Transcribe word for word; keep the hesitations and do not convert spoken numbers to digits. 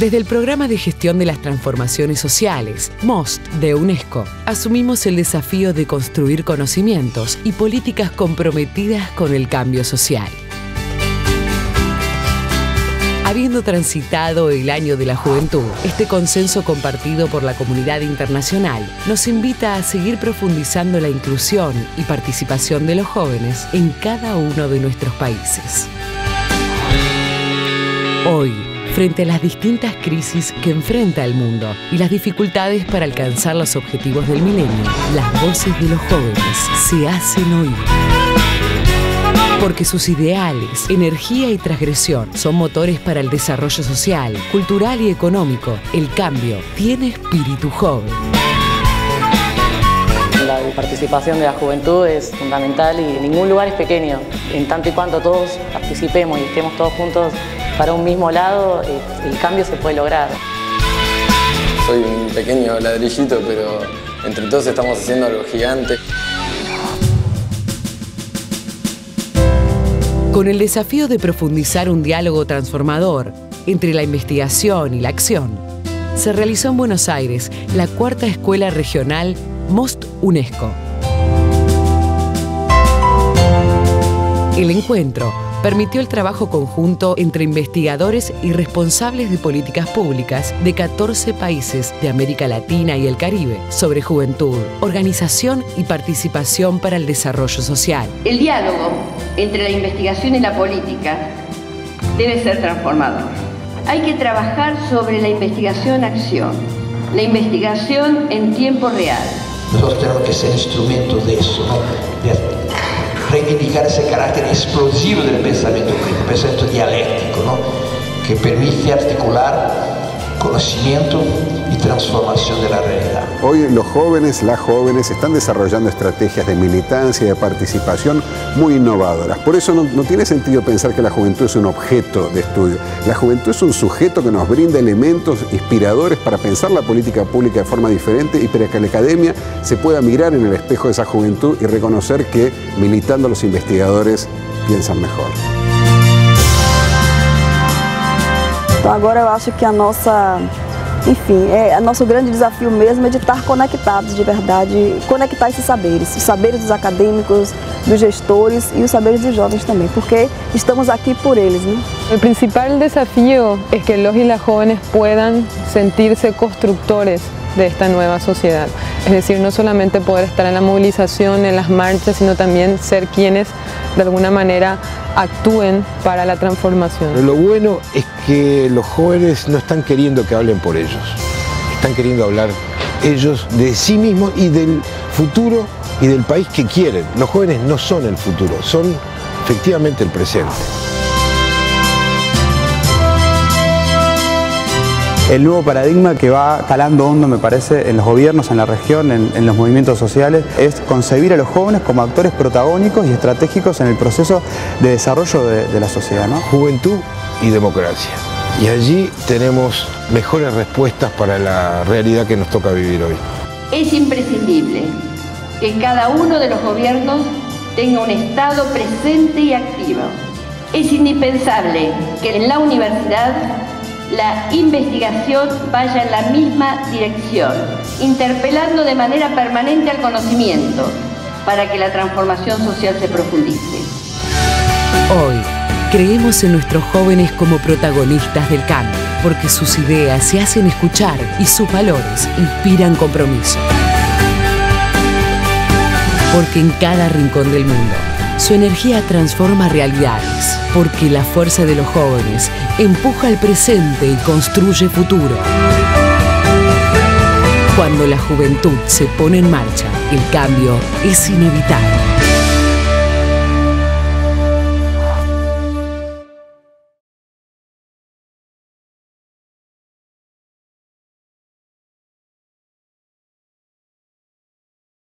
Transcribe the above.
Desde el Programa de Gestión de las Transformaciones Sociales, MOST, de UNESCO, asumimos el desafío de construir conocimientos y políticas comprometidas con el cambio social. Habiendo transitado el año de la juventud, este consenso compartido por la comunidad internacional nos invita a seguir profundizando la inclusión y participación de los jóvenes en cada uno de nuestros países. Hoy, frente a las distintas crisis que enfrenta el mundo y las dificultades para alcanzar los objetivos del milenio, las voces de los jóvenes se hacen oír. Porque sus ideales, energía y transgresión son motores para el desarrollo social, cultural y económico. El cambio tiene espíritu joven. La participación de la juventud es fundamental y ningún lugar es pequeño. En tanto y cuanto todos participemos y estemos todos juntos para un mismo lado, el cambio se puede lograr. Soy un pequeño ladrillito, pero entre todos estamos haciendo algo gigante. Con el desafío de profundizar un diálogo transformador entre la investigación y la acción, se realizó en Buenos Aires la cuarta escuela regional MOST UNESCO. El encuentro permitió el trabajo conjunto entre investigadores y responsables de políticas públicas de catorce países de América Latina y el Caribe sobre juventud, organización y participación para el desarrollo social. El diálogo entre la investigación y la política debe ser transformador. Hay que trabajar sobre la investigación-acción, la investigación en tiempo real. Nosotros tenemos que ser instrumentos de eso, ¿no? De reivindicar ese carácter explosivo del pensamiento crítico, pensamiento dialéctico, ¿no? Que permite articular conocimiento y transformación de la realidad. Hoy los jóvenes, las jóvenes están desarrollando estrategias de militancia y de participación muy innovadoras. Por eso no, no tiene sentido pensar que la juventud es un objeto de estudio. La juventud es un sujeto que nos brinda elementos inspiradores para pensar la política pública de forma diferente y para que la academia se pueda mirar en el espejo de esa juventud y reconocer que militando los investigadores piensan mejor. Então agora eu acho que a nossa, enfim, é, o nosso grande desafio mesmo é de estar conectados de verdade, conectar esses saberes, os saberes dos acadêmicos, dos gestores y los saberes de jóvenes también, porque estamos aquí por ellos, ¿no? El principal desafío es que los y las jóvenes puedan sentirse constructores de esta nueva sociedad. Es decir, no solamente poder estar en la movilización, en las marchas, sino también ser quienes de alguna manera actúen para la transformación. Pero lo bueno es que los jóvenes no están queriendo que hablen por ellos, están queriendo hablar ellos de sí mismos y del futuro y del país que quieren. Los jóvenes no son el futuro, son efectivamente el presente. El nuevo paradigma que va calando hondo, me parece, en los gobiernos, en la región, en, en los movimientos sociales, es concebir a los jóvenes como actores protagónicos y estratégicos en el proceso de desarrollo de, de la sociedad, ¿no? Juventud y democracia. Y allí tenemos mejores respuestas para la realidad que nos toca vivir hoy. Es imprescindible que cada uno de los gobiernos tenga un Estado presente y activo. Es indispensable que en la universidad la investigación vaya en la misma dirección, interpelando de manera permanente al conocimiento para que la transformación social se profundice. Hoy, creemos en nuestros jóvenes como protagonistas del cambio, porque sus ideas se hacen escuchar y sus valores inspiran compromiso. Porque en cada rincón del mundo, su energía transforma realidades, porque la fuerza de los jóvenes empuja al presente y construye futuro. Cuando la juventud se pone en marcha, el cambio es inevitable.